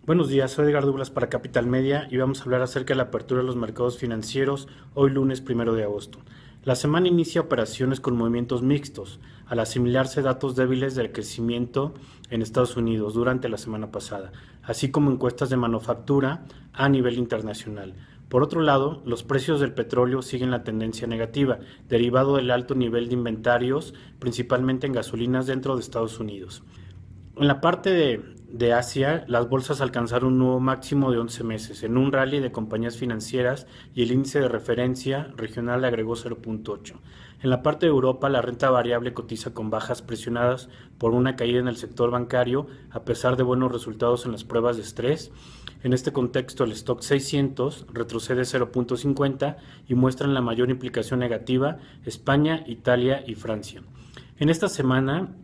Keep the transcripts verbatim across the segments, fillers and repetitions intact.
Buenos días, soy Edgar Douglas para Capital Media y vamos a hablar acerca de la apertura de los mercados financieros hoy lunes primero de agosto. La semana inicia operaciones con movimientos mixtos, al asimilarse datos débiles del crecimiento en Estados Unidos durante la semana pasada, así como encuestas de manufactura a nivel internacional. Por otro lado, los precios del petróleo siguen la tendencia negativa, derivado del alto nivel de inventarios, principalmente en gasolinas dentro de Estados Unidos. En la parte de, de Asia, las bolsas alcanzaron un nuevo máximo de once meses, en un rally de compañías financieras y el índice de referencia regional agregó cero punto ocho. En la parte de Europa, la renta variable cotiza con bajas presionadas por una caída en el sector bancario, a pesar de buenos resultados en las pruebas de estrés. En este contexto, el stock seiscientos retrocede cero punto cincuenta y muestran la mayor implicación negativa España, Italia y Francia. En esta semana,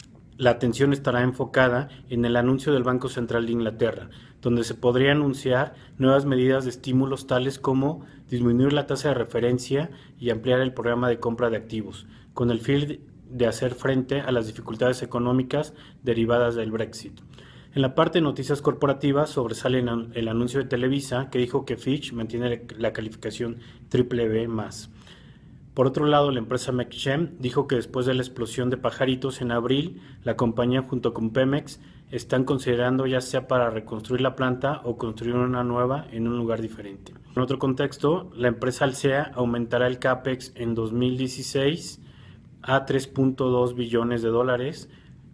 la atención estará enfocada en el anuncio del Banco Central de Inglaterra, donde se podría anunciar nuevas medidas de estímulos tales como disminuir la tasa de referencia y ampliar el programa de compra de activos, con el fin de hacer frente a las dificultades económicas derivadas del Brexit. En la parte de noticias corporativas sobresale el anuncio de Televisa, que dijo que Fitch mantiene la calificación triple B más. Por otro lado, la empresa Mexchem dijo que después de la explosión de pajaritos en abril, la compañía junto con Pemex están considerando ya sea para reconstruir la planta o construir una nueva en un lugar diferente. En otro contexto, la empresa Alsea aumentará el CAPEX en dos mil dieciséis a tres punto dos billones de dólares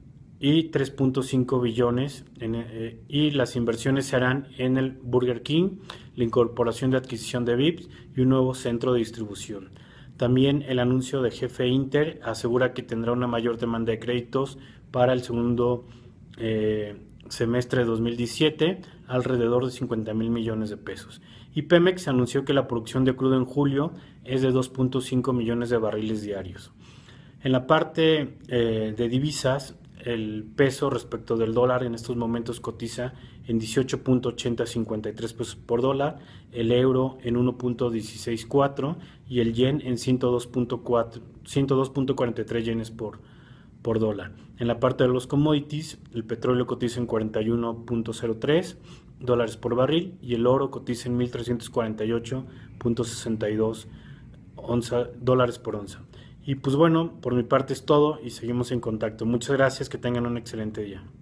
y tres punto cinco billones en, eh, y las inversiones se harán en el Burger King, la incorporación de adquisición de V I Ps y un nuevo centro de distribución. También el anuncio de jefe Inter asegura que tendrá una mayor demanda de créditos para el segundo eh, semestre de dos mil diecisiete, alrededor de cincuenta mil millones de pesos. Y Pemex anunció que la producción de crudo en julio es de dos punto cinco millones de barriles diarios. En la parte eh, de divisas, el peso respecto del dólar en estos momentos cotiza en dieciocho punto ochenta cincuenta y tres pesos por dólar, el euro en uno punto dieciséis cuatro y el yen en ciento dos punto cuarenta y tres yenes por, por dólar. En la parte de los commodities, el petróleo cotiza en cuarenta y uno punto cero tres dólares por barril y el oro cotiza en mil trescientos cuarenta y ocho punto sesenta y dos onza, dólares por onza. Y pues bueno, por mi parte es todo y seguimos en contacto. Muchas gracias, que tengan un excelente día.